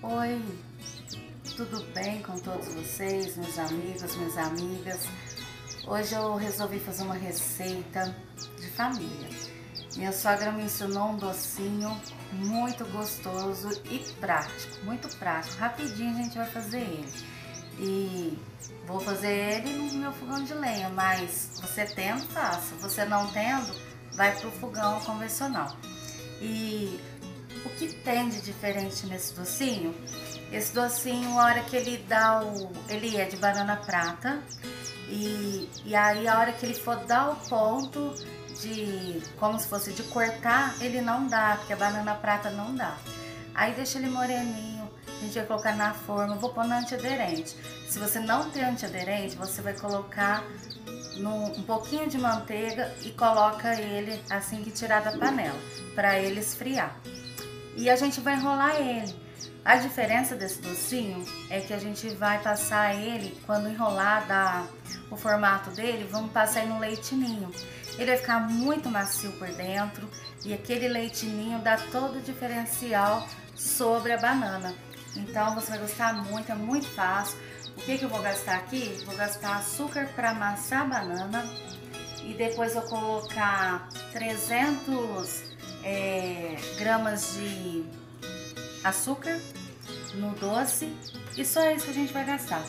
Oi, tudo bem com todos vocês, meus amigos, minhas amigas? Hoje eu resolvi fazer uma receita de família. Minha sogra me ensinou um docinho muito gostoso e prático, muito prático. Rapidinho a gente vai fazer ele. E vou fazer ele no meu fogão de lenha, mas você tendo, faça. Você não tendo, vai pro fogão convencional. E o que tem de diferente nesse docinho? Esse docinho, a hora que ele dá ele é de banana prata. E aí a hora que ele for dar o ponto de, como se fosse de cortar, ele não dá, porque a banana prata não dá. Aí deixa ele moreninho, a gente vai colocar na forma, vou pôr no antiaderente. Se você não tem antiaderente, você vai colocar um pouquinho de manteiga e coloca ele assim que tirar da panela, para ele esfriar. E a gente vai enrolar ele. A diferença desse docinho é que a gente vai passar ele, quando enrolar, dar o formato dele, vamos passar ele no leite ninho. Ele vai ficar muito macio por dentro e aquele leite ninho dá todo o diferencial sobre a banana. Então você vai gostar muito, é muito fácil. O que eu vou gastar aqui? Vou gastar açúcar para amassar a banana e depois vou colocar 300 gramas de açúcar no doce e só isso que a gente vai gastar.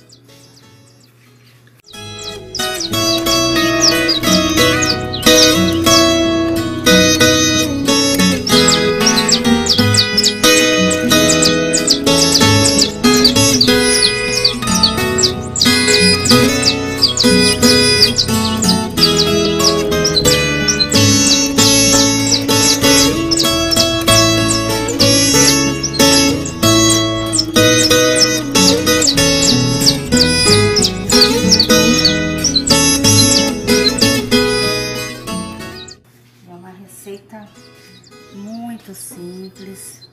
Receita muito simples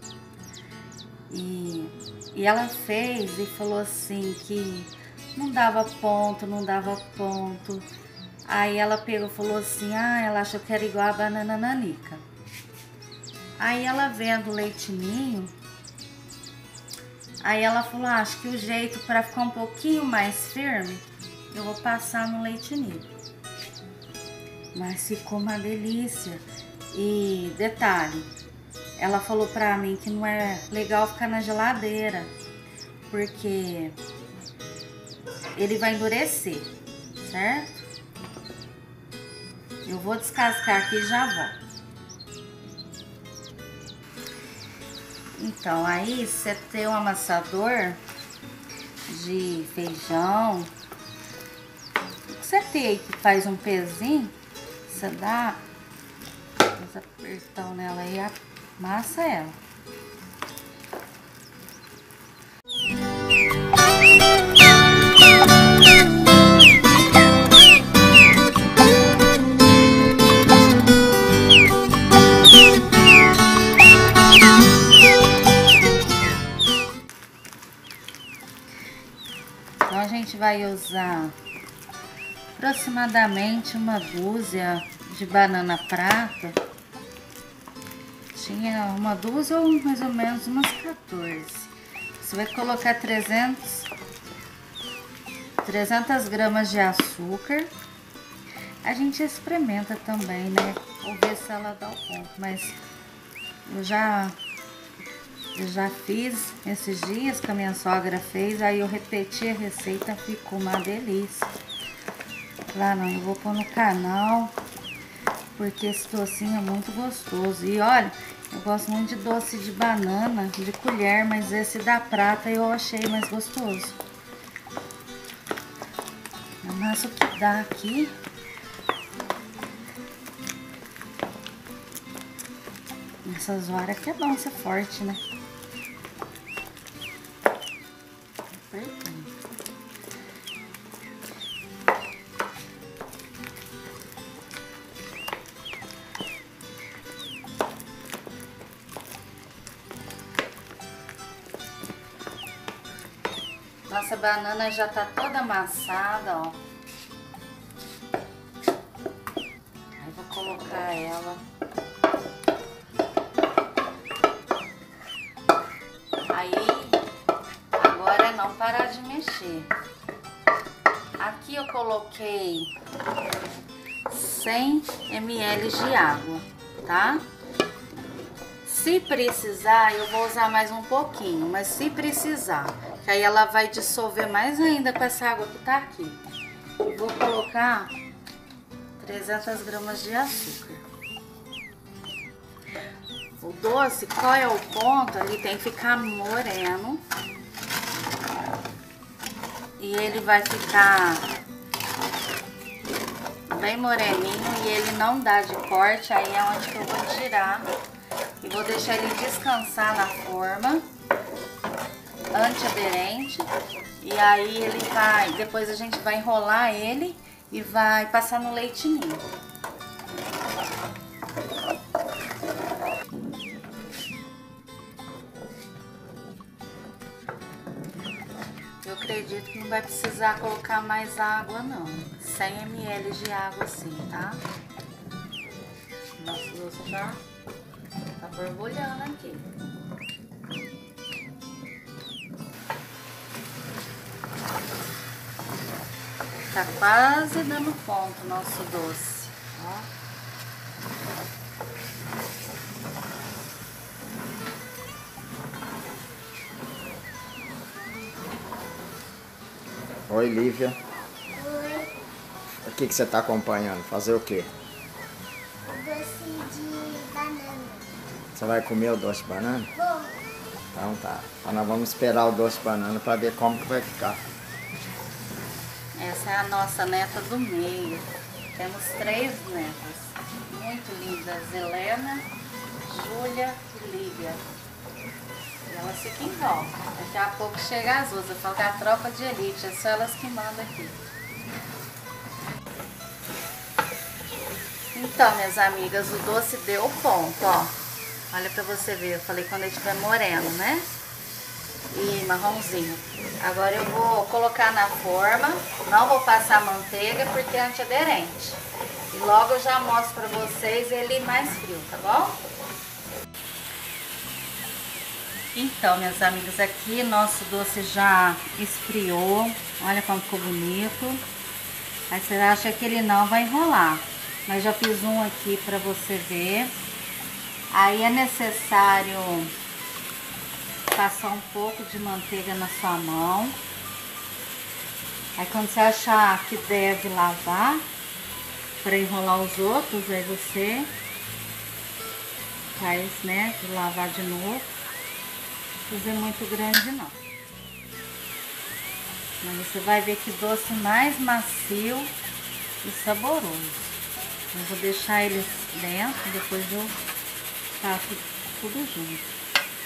e ela fez e falou assim que não dava ponto. Aí ela pegou e falou assim, ela achou que era igual a banana nanica. Aí ela vendo o leite ninho, aí ela falou, acho que o jeito para ficar um pouquinho mais firme, eu vou passar no leite ninho. Mas ficou uma delícia. E detalhe, ela falou pra mim que não é legal ficar na geladeira, porque ele vai endurecer, certo? Eu vou descascar aqui e já volto. Então, aí você tem um amassador de feijão, você tem que faz um pezinho, você dá apertão nela e amassa ela. Então a gente vai usar aproximadamente uma dúzia de banana prata. Tinha uma dúzia ou mais ou menos umas 14. Você vai colocar 300 gramas de açúcar. A gente experimenta também, né? Vou ver se ela dá o ponto. Mas eu já fiz esses dias que a minha sogra fez. Aí eu repeti a receita, ficou uma delícia. Lá não, eu vou pôr no canal, porque esse docinho é muito gostoso. E olha, eu gosto muito de doce de banana, de colher, mas esse da prata eu achei mais gostoso. Amassa o que dá aqui. Nessas horas que é bom ser forte, né? Apertando. Nossa banana já tá toda amassada, ó. Aí vou colocar ela. Aí não parar de mexer. Aqui eu coloquei 100 ml de água, tá? Se precisar, eu vou usar mais um pouquinho, mas se precisar, que aí ela vai dissolver mais ainda com essa água que tá aqui. Vou colocar 300 gramas de açúcar. O doce, qual é o ponto? Ele tem que ficar moreno. E ele vai ficar bem moreninho e ele não dá de corte. Aí é onde que eu vou tirar e vou deixar ele descansar na forma antiaderente. E aí ele vai, depois a gente vai enrolar ele e vai passar no leite ninho. Eu acredito que não vai precisar colocar mais água não. 100 ml de água assim, tá? Nosso doce já tá borbulhando aqui. Tá quase dando ponto o nosso doce, ó. Oi, Lívia. Oi, O que você está acompanhando? Fazer o quê? doce de banana. Você vai comer o doce de banana? Bom, Então tá. Então nós vamos esperar o doce de banana para ver como que vai ficar. Essa é a nossa neta do meio. Temos 3 netas muito lindas, Helena, Júlia e Lívia. E elas ficam em volta. Daqui a pouco chega as outras, falta a tropa de elite, é só elas que mandam aqui. Então, minhas amigas, o doce deu ponto, ó. Olha pra você ver, eu falei quando ele estiver moreno, né? E marronzinho. Agora eu vou colocar na forma, não vou passar manteiga porque é antiaderente. E logo eu já mostro pra vocês ele mais frio, tá bom? Então, minhas amigas, aqui nosso doce já esfriou. Olha como ficou bonito. Aí você acha que ele não vai enrolar. Mas já fiz um aqui pra você ver. Aí é necessário passar um pouco de manteiga na sua mão. Aí quando você achar que deve lavar para enrolar os outros, aí você faz, né, de lavar de novo. Não fazer muito grande não. Mas você vai ver que doce mais macio e saboroso. Eu vou deixar eles dentro, depois eu faço tudo junto.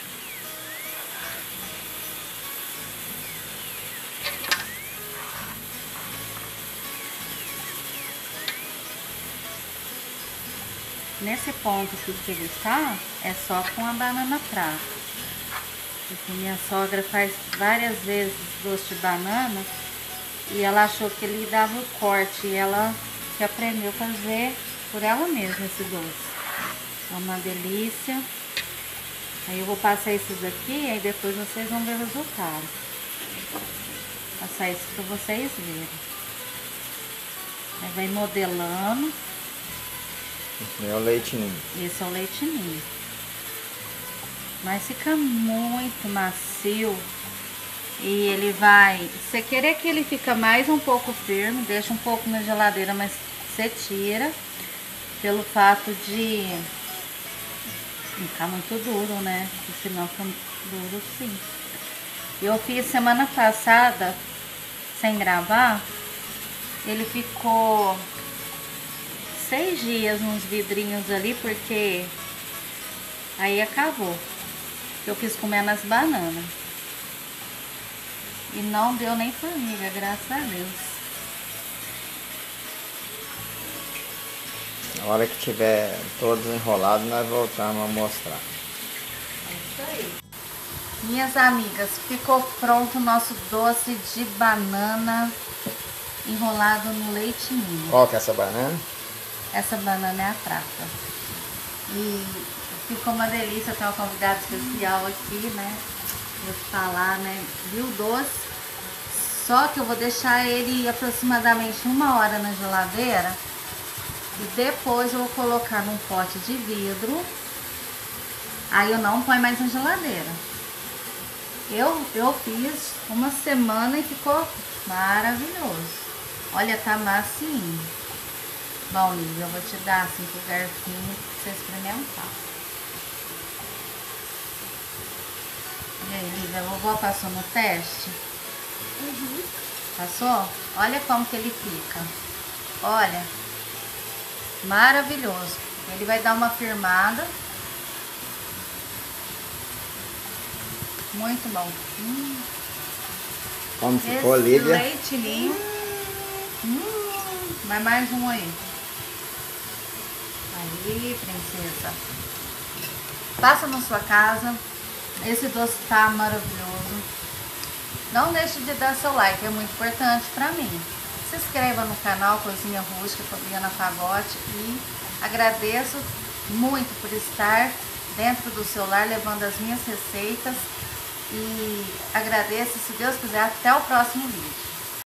Nesse ponto aqui que ele está, é só com a banana prata. Porque minha sogra faz várias vezes doce de banana e ela achou que ele dava o corte e ela que aprendeu a fazer por ela mesma esse doce. É uma delícia. Aí eu vou passar esses aqui e aí depois vocês vão ver o resultado. Vou passar isso para vocês verem. Aí vai modelando. Esse é o leite ninho. Esse é o leite ninho. Mas fica muito macio. E ele vai... Você querer que ele fica mais um pouco firme, deixa um pouco na geladeira, mas você tira. Pelo fato de não ficar muito duro, né? Porque senão fica duro sim. Eu fiz semana passada, sem gravar. Ele ficou 6 dias nos vidrinhos ali, porque aí acabou. Eu quis comer nas bananas. E não deu nem formiga, graças a Deus. Na hora que tiver todos enrolados, nós voltamos a mostrar. É isso aí. Minhas amigas, ficou pronto o nosso doce de banana enrolado no leite ninho. Qual que é essa banana? Essa banana é a prata. E ficou uma delícia, tem uma convidada especial aqui, né? vou te falar, né? Viu o doce? Só que eu vou deixar ele aproximadamente 1 hora na geladeira. E depois eu vou colocar num pote de vidro. Aí eu não ponho mais na geladeira. Eu fiz 1 semana e ficou maravilhoso. Olha, tá massinho. Bom, Lívia, eu vou te dar assim com o garfinho pra você experimentar. E aí, Lívia, a vovó passou no teste? Uhum. Passou? Olha como que ele fica. Olha. Maravilhoso. Ele vai dar uma firmada. Muito bom. Como ficou, Esse Lívia? leite ninho. Vai mais um aí. Aí, princesa. Passa na sua casa. Esse doce tá maravilhoso. Não deixe de dar seu like, é muito importante pra mim. Se inscreva no canal Cozinha Rústica Fabiana Fagotti e agradeço muito por estar dentro do seu lar levando as minhas receitas e agradeço, se Deus quiser, até o próximo vídeo.